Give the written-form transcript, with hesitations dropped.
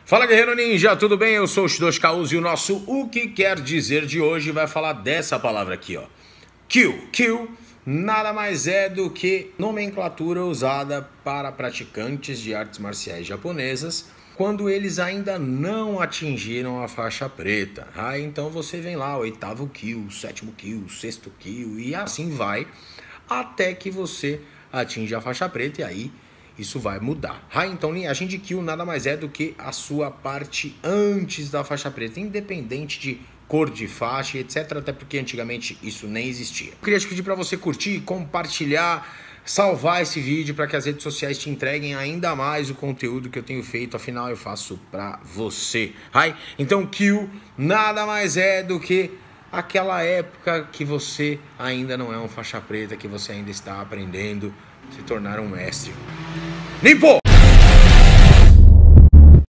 Fala, Guerreiro Ninja, tudo bem? Eu sou o Shidoshi Kauzu e o nosso O Que Quer Dizer de hoje vai falar dessa palavra aqui, ó. Kyu. Kyu nada mais é do que nomenclatura usada para praticantes de artes marciais japonesas quando eles ainda não atingiram a faixa preta. Então você vem lá, 8º Kyu, 7º Kyu, 6º Kyu e assim vai até que você atinge a faixa preta e aí isso vai mudar. Então, linhagem de Kyu nada mais é do que a sua parte antes da faixa preta, independente de cor de faixa, etc. Até porque antigamente isso nem existia. Eu queria te pedir para você curtir, compartilhar, salvar esse vídeo para que as redes sociais te entreguem ainda mais o conteúdo que eu tenho feito. Afinal, eu faço para você. Então, Kyu nada mais é do que aquela época que você ainda não é um faixa preta, que você ainda está aprendendo a se tornar um mestre. Nimpo!